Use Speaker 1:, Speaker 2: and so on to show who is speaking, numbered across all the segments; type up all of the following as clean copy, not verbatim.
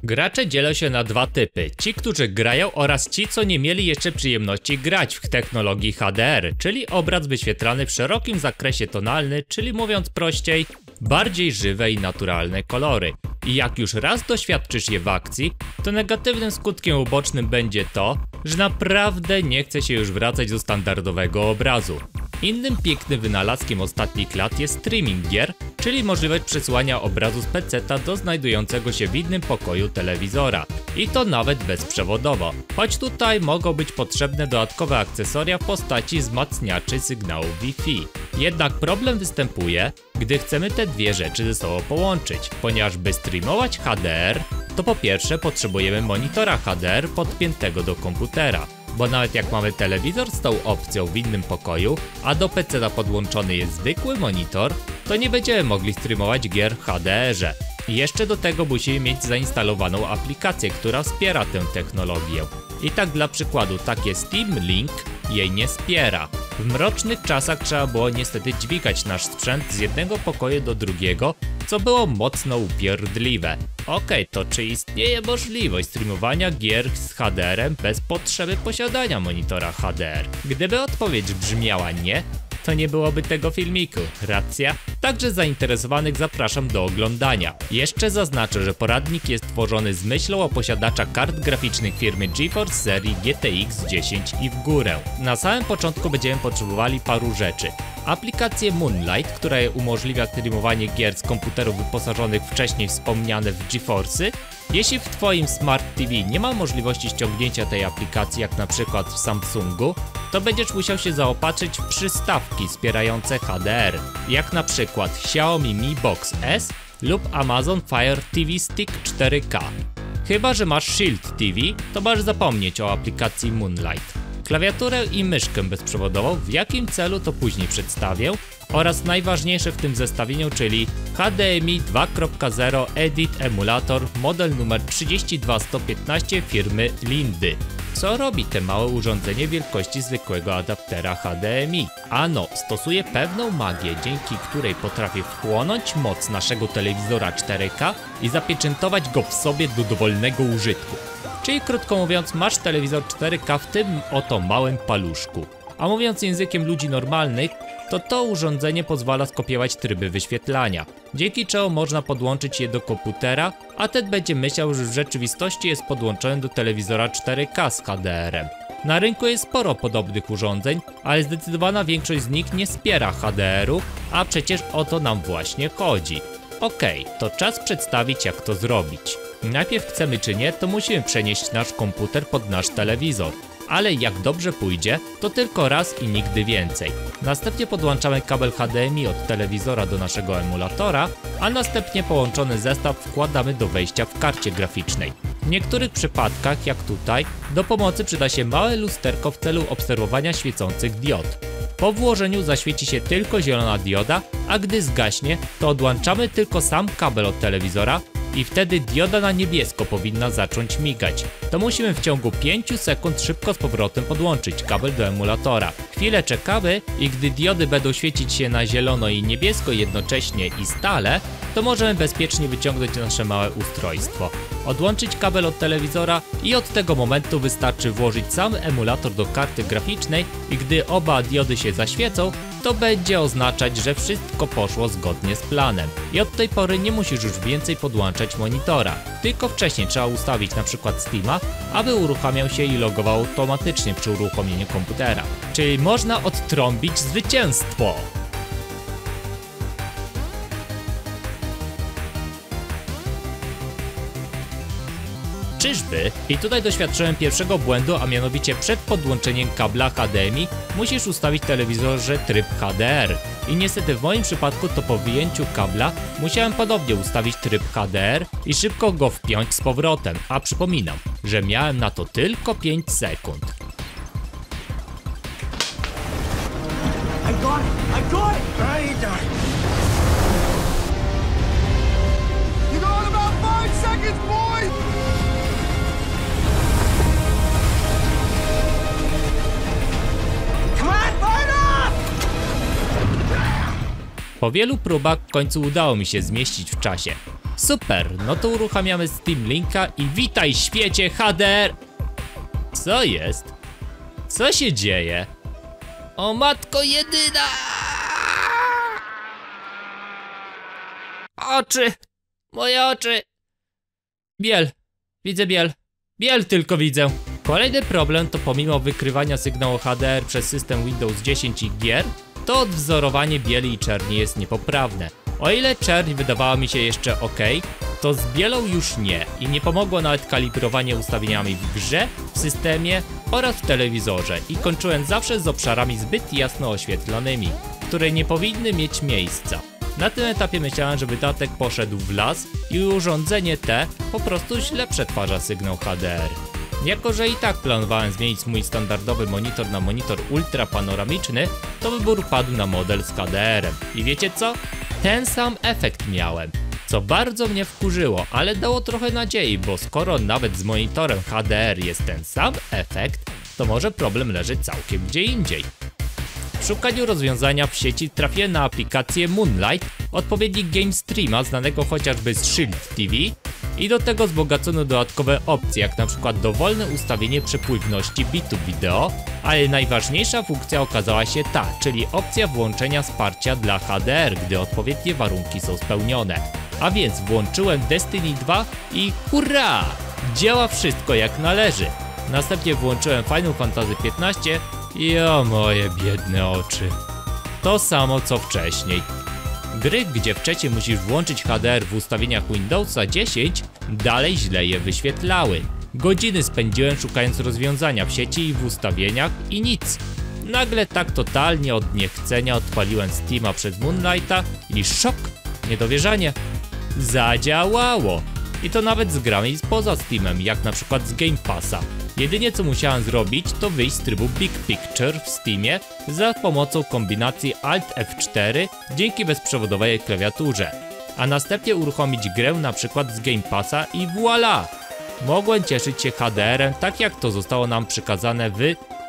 Speaker 1: Gracze dzielą się na dwa typy, ci, którzy grają oraz ci, co nie mieli jeszcze przyjemności grać w technologii HDR, czyli obraz wyświetlany w szerokim zakresie tonalny, czyli mówiąc prościej, bardziej żywe i naturalne kolory. I jak już raz doświadczysz je w akcji, to negatywnym skutkiem ubocznym będzie to, że naprawdę nie chce się już wracać do standardowego obrazu. Innym pięknym wynalazkiem ostatnich lat jest streaming gier, czyli możliwość przesyłania obrazu z PC-ta do znajdującego się w innym pokoju telewizora. I to nawet bezprzewodowo, choć tutaj mogą być potrzebne dodatkowe akcesoria w postaci wzmacniaczy sygnału Wi-Fi. Jednak problem występuje, gdy chcemy te dwie rzeczy ze sobą połączyć, ponieważ by streamować HDR, to po pierwsze potrzebujemy monitora HDR podpiętego do komputera. Bo nawet jak mamy telewizor z tą opcją w innym pokoju, a do PC podłączony jest zwykły monitor, to nie będziemy mogli streamować gier w HDR-ze. I jeszcze do tego musimy mieć zainstalowaną aplikację, która wspiera tę technologię. I tak dla przykładu takie Steam Link jej nie wspiera. W mrocznych czasach trzeba było niestety dźwigać nasz sprzęt z jednego pokoju do drugiego, co było mocno upierdliwe. Okej, to czy istnieje możliwość streamowania gier z HDR-em bez potrzeby posiadania monitora HDR? Gdyby odpowiedź brzmiała nie, to nie byłoby tego filmiku, racja? Także zainteresowanych zapraszam do oglądania. Jeszcze zaznaczę, że poradnik jest tworzony z myślą o posiadacza kart graficznych firmy GeForce serii GTX 10 i w górę. Na samym początku będziemy potrzebowali paru rzeczy. Aplikację Moonlight, która umożliwia streamowanie gier z komputerów wyposażonych wcześniej wspomniane w GeForce'y. Jeśli w Twoim Smart TV nie ma możliwości ściągnięcia tej aplikacji jak na przykład w Samsungu, to będziesz musiał się zaopatrzyć w przystawki wspierające HDR, jak na przykład Xiaomi Mi Box S lub Amazon Fire TV Stick 4K. Chyba że masz Shield TV, to masz zapomnieć o aplikacji Moonlight. Klawiaturę i myszkę bezprzewodową, w jakim celu to później przedstawię, oraz najważniejsze w tym zestawieniu, czyli HDMI 2.0 Edit Emulator model numer 32115 firmy Lindy. Co robi te małe urządzenie wielkości zwykłego adaptera HDMI? Ano, stosuje pewną magię, dzięki której potrafi wchłonąć moc naszego telewizora 4K i zapieczętować go w sobie do dowolnego użytku. Czyli krótko mówiąc, masz telewizor 4K w tym oto małym paluszku. A mówiąc językiem ludzi normalnych, to urządzenie pozwala skopiować tryby wyświetlania, dzięki czemu można podłączyć je do komputera, a ten będzie myślał, że w rzeczywistości jest podłączony do telewizora 4K z HDR-em. Na rynku jest sporo podobnych urządzeń, ale zdecydowana większość z nich nie wspiera HDR-u, a przecież o to nam właśnie chodzi. Okej, to czas przedstawić, jak to zrobić. Najpierw chcemy czy nie, to musimy przenieść nasz komputer pod nasz telewizor. Ale jak dobrze pójdzie, to tylko raz i nigdy więcej. Następnie podłączamy kabel HDMI od telewizora do naszego emulatora, a następnie połączony zestaw wkładamy do wejścia w karcie graficznej. W niektórych przypadkach, jak tutaj, do pomocy przyda się małe lusterko w celu obserwowania świecących diod. Po włożeniu zaświeci się tylko zielona dioda, a gdy zgaśnie, to odłączamy tylko sam kabel od telewizora i wtedy dioda na niebiesko powinna zacząć migać. To musimy w ciągu 5 sekund szybko z powrotem podłączyć kabel do emulatora. Chwilę czekamy i gdy diody będą świecić się na zielono i niebiesko jednocześnie i stale, to możemy bezpiecznie wyciągnąć nasze małe ustrojstwo. Odłączyć kabel od telewizora i od tego momentu wystarczy włożyć sam emulator do karty graficznej i gdy oba diody się zaświecą, to będzie oznaczać, że wszystko poszło zgodnie z planem. I od tej pory nie musisz już więcej podłączać monitora, tylko wcześniej trzeba ustawić np. Steama, aby uruchamiał się i logował automatycznie przy uruchomieniu komputera. Czyli można odtrąbić zwycięstwo! Czyżby? I tutaj doświadczyłem pierwszego błędu, a mianowicie przed podłączeniem kabla HDMI musisz ustawić w telewizorze tryb HDR. I niestety w moim przypadku to po wyjęciu kabla musiałem ponownie ustawić tryb HDR i szybko go wpiąć z powrotem, a przypominam, że miałem na to tylko 5 sekund.
Speaker 2: I got it! You got about 5 seconds, boys! Come on, fight up!
Speaker 1: Po wielu próbach w końcu udało mi się zmieścić w czasie. Super, no to uruchamiamy Steam Linka i witaj świecie HDR. Co jest? Co się dzieje? O matko jedyna! Oczy! Moje oczy! Biel! Widzę biel! Biel tylko widzę! Kolejny problem to pomimo wykrywania sygnału HDR przez system Windows 10 i gier, to odwzorowanie bieli i czerni jest niepoprawne. O ile czerń wydawała mi się jeszcze ok, to z bielą już nie i nie pomogło nawet kalibrowanie ustawieniami w grze, w systemie oraz w telewizorze i kończyłem zawsze z obszarami zbyt jasno oświetlonymi, które nie powinny mieć miejsca. Na tym etapie myślałem, że wydatek poszedł w las i urządzenie te po prostu źle przetwarza sygnał HDR. Jako że i tak planowałem zmienić mój standardowy monitor na monitor ultra panoramiczny, to wybór padł na model z HDR-em. I wiecie co? Ten sam efekt miałem. Co bardzo mnie wkurzyło, ale dało trochę nadziei, bo skoro nawet z monitorem HDR jest ten sam efekt, to może problem leży całkiem gdzie indziej. W szukaniu rozwiązania w sieci trafiłem na aplikację Moonlight, odpowiednik Game Streama znanego chociażby z Shield TV i do tego wzbogacono dodatkowe opcje, jak na przykład dowolne ustawienie przepływności bitu wideo, ale najważniejsza funkcja okazała się ta, czyli opcja włączenia wsparcia dla HDR, gdy odpowiednie warunki są spełnione. A więc włączyłem Destiny 2 i hurra! Działa wszystko jak należy. Następnie włączyłem Final Fantasy XV i o moje biedne oczy. To samo co wcześniej. Gry, gdzie wcześniej musisz włączyć HDR w ustawieniach Windowsa 10, dalej źle je wyświetlały. Godziny spędziłem szukając rozwiązania w sieci i w ustawieniach i nic. Nagle tak totalnie od niechcenia odpaliłem Steama przez Moonlighta i szok, niedowierzanie. Zadziałało! I to nawet z grami spoza Steamem, jak na przykład z Game Passa. Jedynie co musiałem zrobić, to wyjść z trybu Big Picture w Steamie za pomocą kombinacji Alt F4 dzięki bezprzewodowej klawiaturze, a następnie uruchomić grę na przykład z Game Passa i voilà! Mogłem cieszyć się HDR-em tak jak to zostało nam przekazane w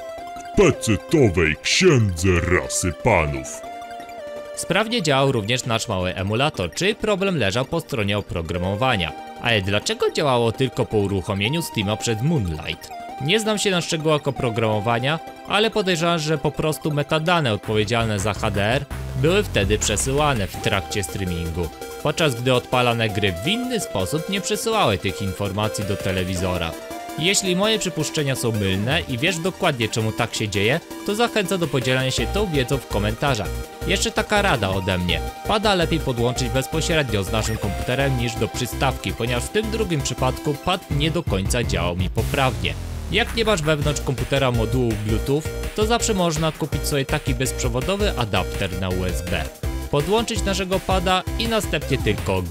Speaker 3: pecetowej księdze rasy panów.
Speaker 1: Sprawnie działał również nasz mały emulator, czyli problem leżał po stronie oprogramowania. Ale dlaczego działało tylko po uruchomieniu Steama przez Moonlight? Nie znam się na szczegółach oprogramowania, ale podejrzewam, że po prostu metadane odpowiedzialne za HDR były wtedy przesyłane w trakcie streamingu, podczas gdy odpalane gry w inny sposób nie przesyłały tych informacji do telewizora. Jeśli moje przypuszczenia są mylne i wiesz dokładnie czemu tak się dzieje, to zachęcam do podzielenia się tą wiedzą w komentarzach. Jeszcze taka rada ode mnie. Pada lepiej podłączyć bezpośrednio z naszym komputerem niż do przystawki, ponieważ w tym drugim przypadku pad nie do końca działał mi poprawnie. Jak nie masz wewnątrz komputera modułu Bluetooth, to zawsze można kupić sobie taki bezprzewodowy adapter na USB. Podłączyć naszego pada i następnie tylko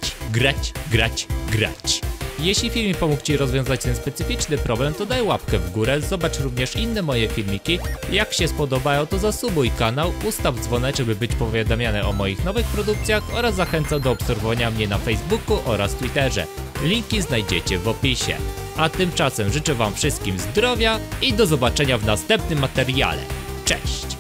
Speaker 1: grać. Jeśli filmik pomógł Ci rozwiązać ten specyficzny problem, to daj łapkę w górę, zobacz również inne moje filmiki. Jak się spodobają, to zasubuj kanał, ustaw dzwoneczek, by być powiadamiany o moich nowych produkcjach oraz zachęcam do obserwowania mnie na Facebooku oraz Twitterze. Linki znajdziecie w opisie. A tymczasem życzę Wam wszystkim zdrowia i do zobaczenia w następnym materiale. Cześć!